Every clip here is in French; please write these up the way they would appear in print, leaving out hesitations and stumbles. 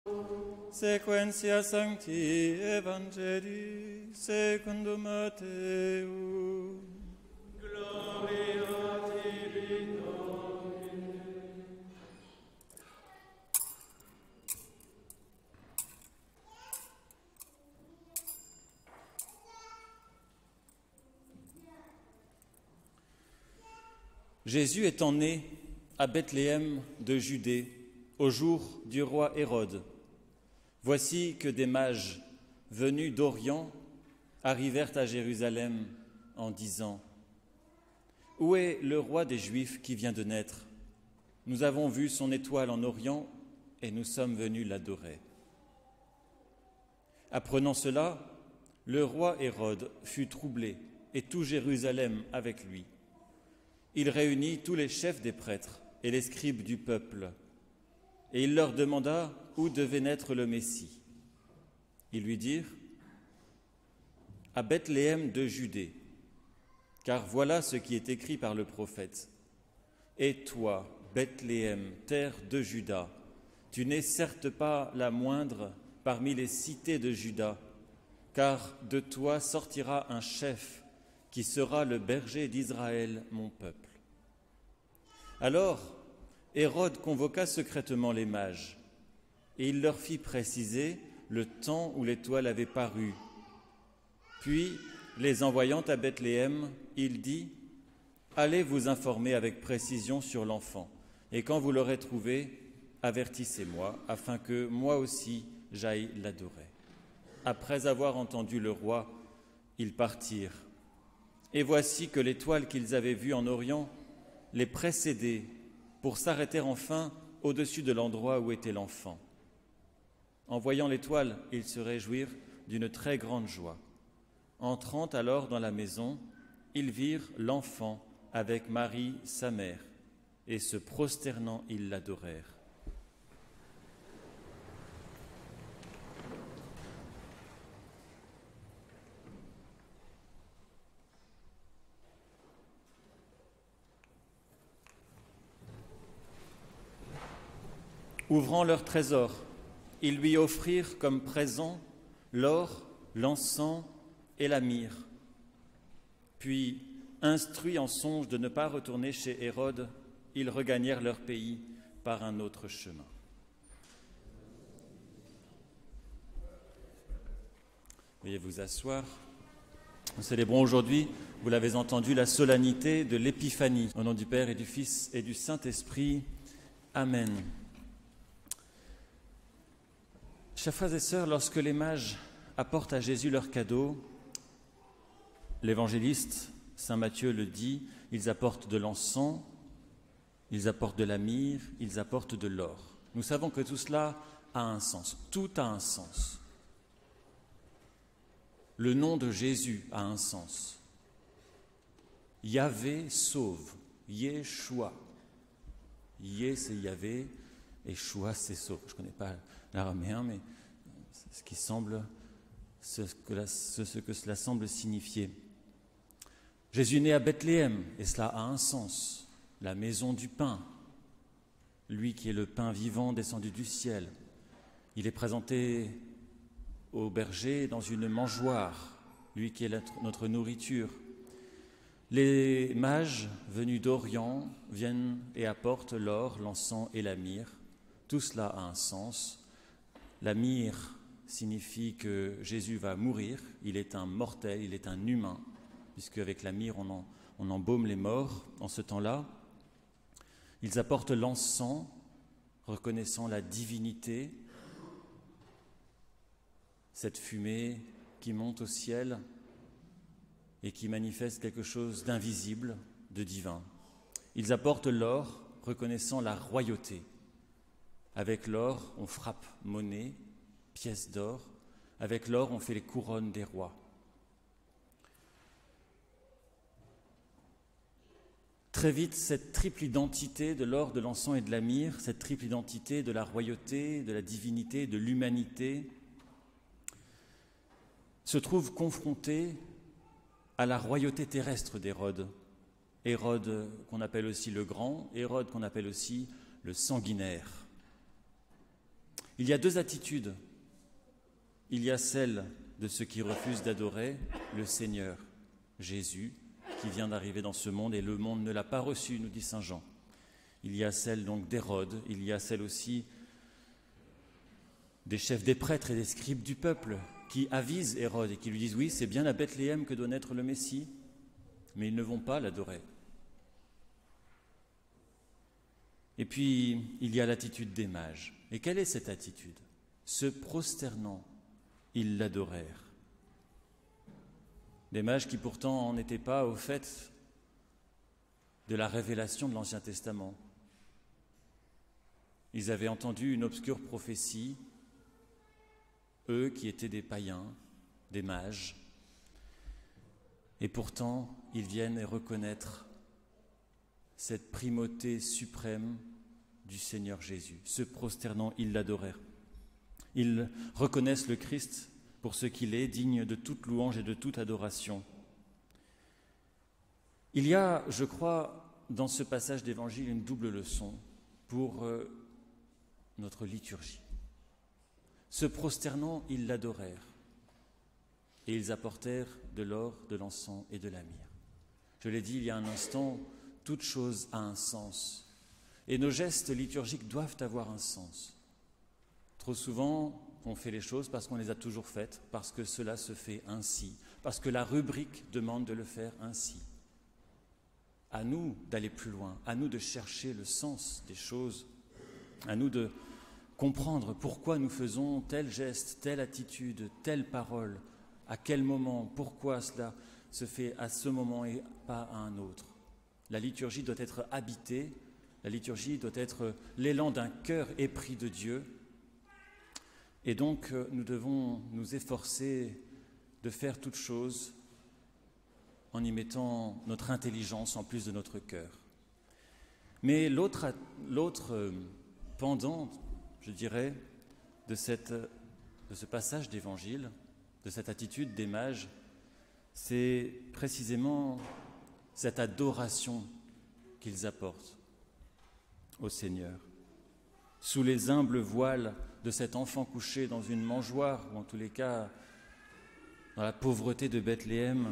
Sequentia Sancti Evangelii secundum Matteum. Gloria tibi Domine. Jésus étant né à Bethléem de Judée au jour du roi Hérode, voici que des mages venus d'Orient arrivèrent à Jérusalem en disant : « Où est le roi des Juifs qui vient de naître ? Nous avons vu son étoile en Orient et nous sommes venus l'adorer. » Apprenant cela, le roi Hérode fut troublé et tout Jérusalem avec lui. Il réunit tous les chefs des prêtres et les scribes du peuple, et il leur demanda où devait naître le Messie. Ils lui dirent : « À Bethléem de Judée, car voilà ce qui est écrit par le prophète. Et toi, Bethléem, terre de Juda, tu n'es certes pas la moindre parmi les cités de Juda, car de toi sortira un chef qui sera le berger d'Israël, mon peuple. » Alors, Hérode convoqua secrètement les mages, et il leur fit préciser le temps où l'étoile avait paru. Puis, les envoyant à Bethléem, il dit : « Allez vous informer avec précision sur l'enfant, et quand vous l'aurez trouvé, avertissez-moi, afin que moi aussi j'aille l'adorer. » Après avoir entendu le roi, ils partirent. Et voici que l'étoile qu'ils avaient vue en Orient les précédait pour s'arrêter enfin au-dessus de l'endroit où était l'enfant. En voyant l'étoile, ils se réjouirent d'une très grande joie. Entrant alors dans la maison, ils virent l'enfant avec Marie, sa mère, et se prosternant, ils l'adorèrent. Ouvrant leur trésor, ils lui offrirent comme présent l'or, l'encens et la myrrhe. Puis, instruits en songe de ne pas retourner chez Hérode, ils regagnèrent leur pays par un autre chemin. Veuillez vous asseoir. Nous célébrons aujourd'hui, vous l'avez entendu, la solennité de l'Épiphanie. Au nom du Père et du Fils et du Saint-Esprit. Amen. Chers frères et sœurs, lorsque les mages apportent à Jésus leurs cadeaux, l'évangéliste Saint Matthieu le dit, ils apportent de l'encens, ils apportent de la myrrhe, ils apportent de l'or. Nous savons que tout cela a un sens, tout a un sens. Le nom de Jésus a un sens. Yahvé sauve, Yeshua. Yé c'est Yahvé, et Shua c'est sauve. Je ne connais pas l'araméen, mais c'est ce qui semble, ce que cela semble signifier. Jésus est né à Bethléem, et cela a un sens. La maison du pain, lui qui est le pain vivant descendu du ciel. Il est présenté au berger dans une mangeoire, lui qui est notre nourriture. Les mages venus d'Orient viennent et apportent l'or, l'encens et la myrrhe. Tout cela a un sens. La myrrhe signifie que Jésus va mourir. Il est un mortel, il est un humain, puisque avec la myrrhe, on embaume les morts en ce temps-là. Ils apportent l'encens, reconnaissant la divinité, cette fumée qui monte au ciel et qui manifeste quelque chose d'invisible, de divin. Ils apportent l'or, reconnaissant la royauté. Avec l'or, on frappe monnaie, pièces d'or. Avec l'or, on fait les couronnes des rois. Très vite, cette triple identité de l'or, de l'encens et de la myrrhe, cette triple identité de la royauté, de la divinité, de l'humanité, se trouve confrontée à la royauté terrestre d'Hérode. Hérode qu'on appelle aussi le Grand, Hérode qu'on appelle aussi le Sanguinaire. Il y a deux attitudes. Il y a celle de ceux qui refusent d'adorer le Seigneur Jésus, qui vient d'arriver dans ce monde, et le monde ne l'a pas reçu, nous dit saint Jean. Il y a celle donc d'Hérode, il y a celle aussi des chefs des prêtres et des scribes du peuple, qui avisent Hérode et qui lui disent « Oui, c'est bien à Bethléem que doit naître le Messie », mais ils ne vont pas l'adorer. Et puis, il y a l'attitude des mages. Et quelle est cette attitude ? Se prosternant, ils l'adorèrent. Des mages qui pourtant n'étaient pas au fait de la révélation de l'Ancien Testament. Ils avaient entendu une obscure prophétie, eux qui étaient des païens, des mages, et pourtant ils viennent reconnaître cette primauté suprême du Seigneur Jésus. Se prosternant, ils l'adorèrent. Ils reconnaissent le Christ pour ce qu'il est, digne de toute louange et de toute adoration. Il y a, je crois, dans ce passage d'Évangile, une double leçon pour notre liturgie. Se prosternant, ils l'adorèrent, et ils apportèrent de l'or, de l'encens et de la myrrhe. Je l'ai dit il y a un instant, toute chose a un sens, et nos gestes liturgiques doivent avoir un sens. Trop souvent, on fait les choses parce qu'on les a toujours faites, parce que cela se fait ainsi, parce que la rubrique demande de le faire ainsi. À nous d'aller plus loin, à nous de chercher le sens des choses, à nous de comprendre pourquoi nous faisons tel geste, telle attitude, telle parole, à quel moment, pourquoi cela se fait à ce moment et pas à un autre. La liturgie doit être habitée, la liturgie doit être l'élan d'un cœur épris de Dieu. Et donc, nous devons nous efforcer de faire toutes choses en y mettant notre intelligence en plus de notre cœur. Mais l'autre pendant, je dirais, de ce passage d'évangile, de cette attitude des mages, c'est précisément cette adoration qu'ils apportent au Seigneur. Sous les humbles voiles de cet enfant couché dans une mangeoire, ou en tous les cas dans la pauvreté de Bethléem,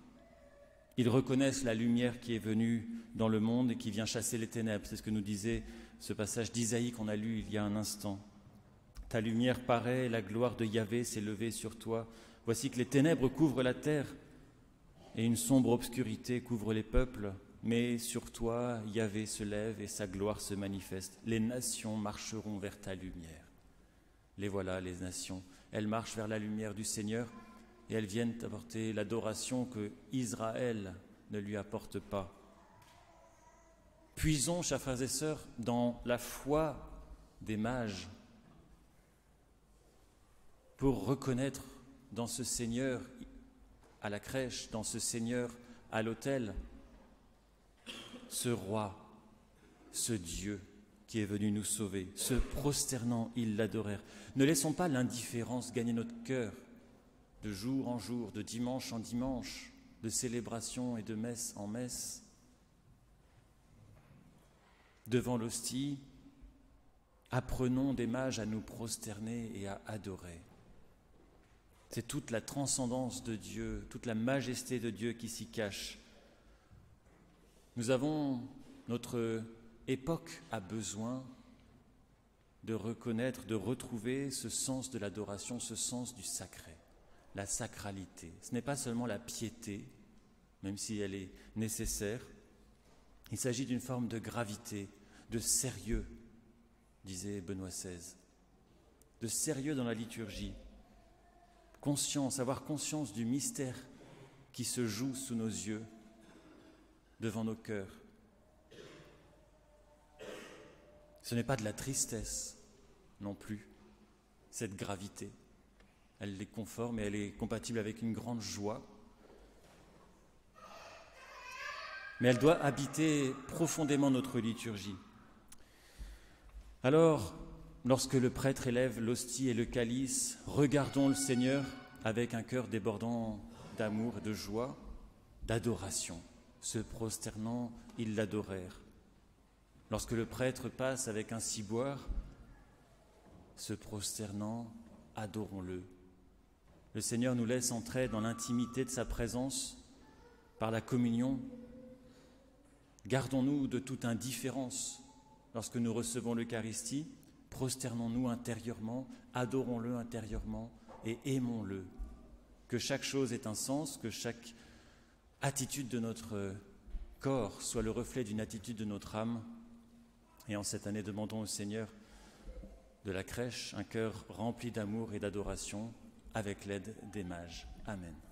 ils reconnaissent la lumière qui est venue dans le monde et qui vient chasser les ténèbres. C'est ce que nous disait ce passage d'Isaïe qu'on a lu il y a un instant. Ta lumière paraît, la gloire de Yahvé s'est levée sur toi. Voici que les ténèbres couvrent la terre et une sombre obscurité couvre les peuples. Mais sur toi, Yahvé se lève et sa gloire se manifeste. Les nations marcheront vers ta lumière. Les voilà, les nations. Elles marchent vers la lumière du Seigneur et elles viennent apporter l'adoration que Israël ne lui apporte pas. Puisons, chers frères et sœurs, dans la foi des mages pour reconnaître dans ce Seigneur à la crèche, dans ce Seigneur à l'autel, ce roi, ce Dieu qui est venu nous sauver. Se prosternant, ils l'adorèrent. Ne laissons pas l'indifférence gagner notre cœur de jour en jour, de dimanche en dimanche, de célébration et de messe en messe. Devant l'hostie, apprenons des mages à nous prosterner et à adorer. C'est toute la transcendance de Dieu, toute la majesté de Dieu qui s'y cache. Nous avons, notre époque a besoin de reconnaître, de retrouver ce sens de l'adoration, ce sens du sacré, la sacralité. Ce n'est pas seulement la piété, même si elle est nécessaire. Il s'agit d'une forme de gravité, de sérieux, disait Benoît XVI, de sérieux dans la liturgie, conscience, avoir conscience du mystère qui se joue sous nos yeux, devant nos cœurs. Ce n'est pas de la tristesse non plus, cette gravité. Elle est conforme et elle est compatible avec une grande joie. Mais elle doit habiter profondément notre liturgie. Alors, lorsque le prêtre élève l'hostie et le calice, regardons le Seigneur avec un cœur débordant d'amour et de joie, d'adoration. Se prosternant, ils l'adorèrent. Lorsque le prêtre passe avec un ciboire, se prosternant, adorons-le. Le Seigneur nous laisse entrer dans l'intimité de sa présence par la communion. Gardons-nous de toute indifférence lorsque nous recevons l'Eucharistie. Prosternons-nous intérieurement, adorons-le intérieurement et aimons-le. Que chaque chose ait un sens, que chaque attitude de notre corps soit le reflet d'une attitude de notre âme. Et en cette année, demandons au Seigneur de la crèche un cœur rempli d'amour et d'adoration avec l'aide des mages. Amen.